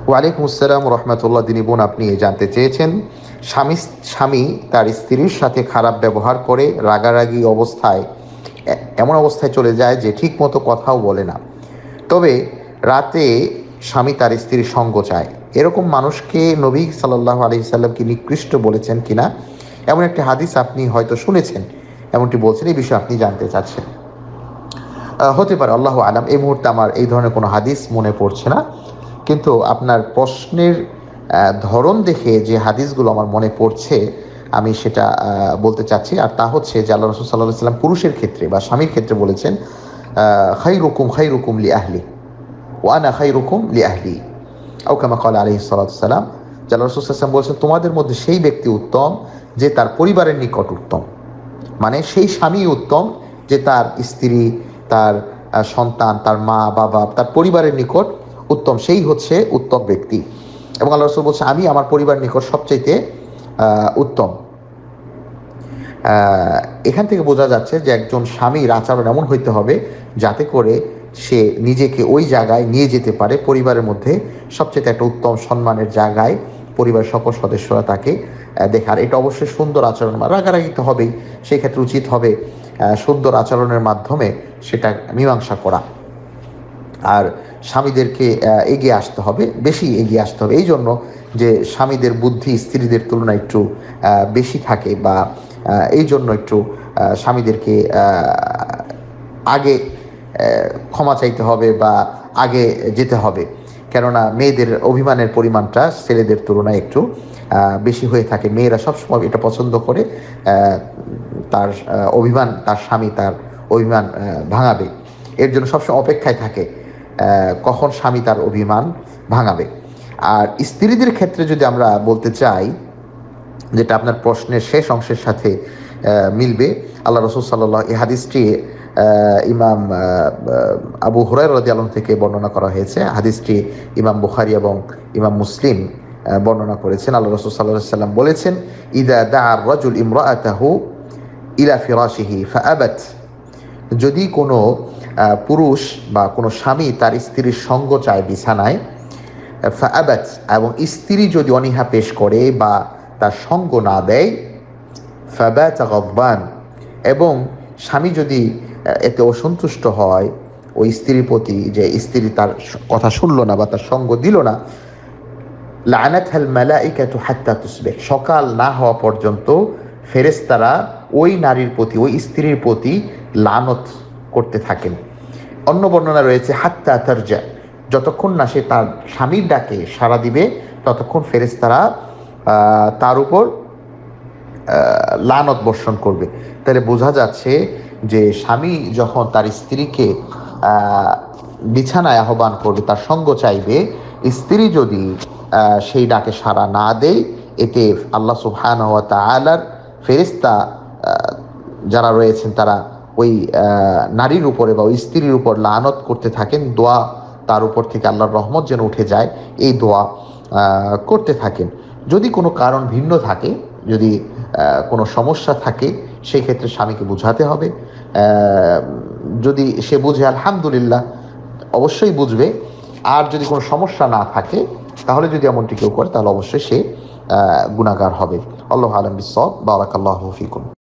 ওয়ালাইকুম আসসালাম রহমতুল্লাহ। দিনী বোন, আপনি জানতে চেয়েছেন স্বামী তার স্ত্রীর সাথে খারাপ ব্যবহার করে রাগারাগি অবস্থায় এমন অবস্থায় চলে যায় যে ঠিক মতো কথাও বলে না, তবে রাতে স্বামী তার স্ত্রীর সঙ্গ চায়। এরকম মানুষকে নবী সাল্লাল্লাহু আলাইহি সাল্লাম কি নিকৃষ্ট বলেছেন কিনা, এমন একটি হাদিস আপনি হয়তো শুনেছেন, এমনটি বলছেন। এই বিষয়ে আপনি জানতে চাচ্ছেন। হতে পারে, আল্লাহু আলাম। এই মুহূর্তে আমার এই ধরনের কোনো হাদিস মনে পড়ছে না, কিন্তু আপনার প্রশ্নের ধরন দেখে যে হাদিসগুলো আমার মনে পড়ছে আমি সেটা বলতে চাচ্ছি। আর তা হচ্ছে যে আল্লাহ রাসূল সাল্লাল্লাহু আলাইহি সাল্লাম পুরুষের ক্ষেত্রে বা স্বামীর ক্ষেত্রে বলেছেন, খাইরুকুম লি আহলি ওয়া আনা খাইরুকুম লি আহলি, আও কামা ক্বালা আলাইহিস সালাতু ওয়াস সালাম। যে আল্লাহ রাসূল সাল্লাল্লাহু আলাইহি ওয়াসাল্লাম বলেছেন, তোমাদের মধ্যে সেই ব্যক্তি উত্তম যে তার পরিবারের নিকট উত্তম। মানে সেই স্বামী উত্তম যে তার স্ত্রী, তার সন্তান, তার মা বাবা, তার পরিবারের নিকট উত্তম, সেই হচ্ছে উত্তম ব্যক্তি। এবং আল্লাহ রাসূল বলছে, আমি আমার পরিবার নিকট সবচাইতে উত্তম। এখান থেকে বোঝা যাচ্ছে যে একজন স্বামীর আচরণ এমন হইতে হবে যাতে করে সে নিজেকে ওই জায়গায় নিয়ে যেতে পারে, পরিবারের মধ্যে সবচেয়ে একটা উত্তম সম্মানের জায়গায় পরিবারের সকল সদস্যরা তাকে দেখার। এটা অবশ্যই সুন্দর আচরণ, রাগারাগি তো হবেই, সেই ক্ষেত্রে উচিত হবে সুন্দর আচরণের মাধ্যমে সেটা মীমাংসা করা। আর স্বামীদেরকে এগিয়ে আসতে হবে, বেশি এগিয়ে আসতে হবে। এই জন্য যে স্বামীদের বুদ্ধি স্ত্রীদের তুলনায় একটু বেশি থাকে, বা এই জন্য একটু স্বামীদেরকে আগে ক্ষমা চাইতে হবে বা আগে যেতে হবে। কেননা মেয়েদের অভিমানের পরিমাণটা ছেলেদের তুলনায় একটু বেশি হয়ে থাকে। মেয়েরা সবসময় এটা পছন্দ করে, তার অভিমান, তার স্বামী তার অভিমান ভাঙাবে, এর জন্য সবসময় অপেক্ষায় থাকে কখন স্বামী তার অভিমান ভাঙাবে। আর স্ত্রীদের ক্ষেত্রে যদি আমরা বলতে চাই, যেটা আপনার প্রশ্নের শেষ অংশের সাথে মিলবে, আল্লাহ রাসূল সাল্লাল্লাহু, এই হাদিসটি ইমাম আবু হুরায়রা রাদিয়াল্লাহু আনহু থেকে বর্ণনা করা হয়েছে। হাদিসটি ইমাম বুখারী এবং ইমাম মুসলিম বর্ণনা করেছেন। আল্লাহ রাসূল সাল্লাল্লাহু আলাইহি ওয়াসাল্লাম বলেছেন, ইযা দাআ আর-রাজুল ইমরাআতাহু ইলা ফিরাশিহি ফাআবাত, যদি কোনো পুরুষ বা কোনো স্বামী তার স্ত্রীর সঙ্গ চায় বিছানায়, ফাআবাত, এবং স্ত্রী যদি অনীহা পেশ করে বা তার সঙ্গ না দেয়, ফাবাতা গাদবান, এবং স্বামী যদি এতে অসন্তুষ্ট হয় ওই স্ত্রীর প্রতি, যে স্ত্রী তার কথা শুনলো না বা তার সঙ্গ দিল না, লাআনাতহাল মালাইকাতু হাত্তা তুসবিহ, সকাল না হওয়া পর্যন্ত ফেরেশতারা ওই নারীর প্রতি, ওই স্ত্রীর প্রতি লানত করতে থাকেন। অন্য বর্ণনা রয়েছে হাত্তা তারজা, যতক্ষণ না সে তার স্বামীর ডাকে সাড়া দিবে ততক্ষণ ফেরেশতারা তার উপর লানত বর্ষণ করবে। তাহলে বোঝা যাচ্ছে যে স্বামী যখন তার স্ত্রীকে বিছানায় আহ্বান করবে, তার সঙ্গ চাইবে, স্ত্রী যদি সেই ডাকে সাড়া না দেয়, এতে আল্লাহ সুবহানাহু ওয়া তাআলার ফেরেশতা যারা রয়েছেন তারা ওই নারীর উপরে বা ওই স্ত্রীর উপর লানত করতে থাকেন, দোয়া তার উপর থেকে আল্লাহর রহমত যেন উঠে যায় এই দোয়া করতে থাকেন। যদি কোনো কারণ ভিন্ন থাকে, যদি কোনো সমস্যা থাকে, সেই ক্ষেত্রে স্বামীকে বুঝাতে হবে। যদি সে বুঝে, আলহামদুলিল্লাহ, অবশ্যই বুঝবে। আর যদি কোনো সমস্যা না থাকে, তাহলে যদি এমনটি কেউ করে, তাহলে অবশ্যই সে গুনাহগার হবে। আল্লাহু আ'লাম বিস-সাওয়াব। বারাকাল্লাহু ফিকুম।